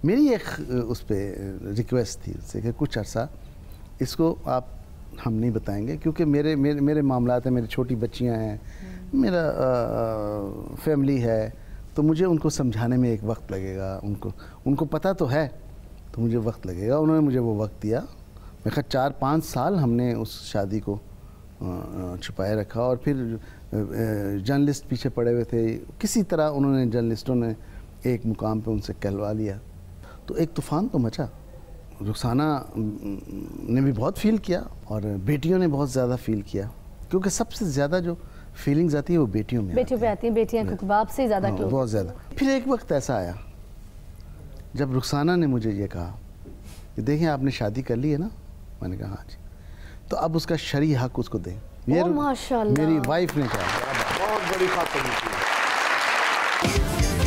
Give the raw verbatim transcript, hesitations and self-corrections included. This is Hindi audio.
मेरी एक उस पर रिक्वेस्ट थी उससे कि कुछ अर्सा इसको आप हम नहीं बताएंगे, क्योंकि मेरे मेरे मेरे मामलात हैं, मेरी छोटी बच्चियां हैं, मेरा आ, फैमिली है, तो मुझे उनको समझाने में एक वक्त लगेगा। उनको उनको पता तो है, तो मुझे वक्त लगेगा। उन्होंने मुझे वो वक्त दिया। मैं कहा चार पाँच साल हमने उस शादी को छुपाए रखा, और फिर जर्नलिस्ट पीछे पड़े हुए थे। किसी तरह उन्होंने, जर्नलिस्टों ने एक मुकाम पे उनसे कहलवा लिया। तो एक तूफ़ान तो मचा। रुखसाना ने भी बहुत फील किया और बेटियों ने बहुत ज़्यादा फील किया, क्योंकि सबसे ज़्यादा जो फीलिंग्स आती है वो बेटियों में बेटियों पे आती हैं। बेटियां क्योंकि बाप से ज़्यादा क्लोज, बहुत ज़्यादा। फिर एक वक्त ऐसा आया जब रुखसाना ने मुझे ये कहा कि देखें आपने शादी कर ली है ना। मैंने कहा हाँ जी। तो अब उसका शरई हक उसको दें। ये माशाल्लाह मेरी वाइफ ने कहा। बहुत बड़ी बात है।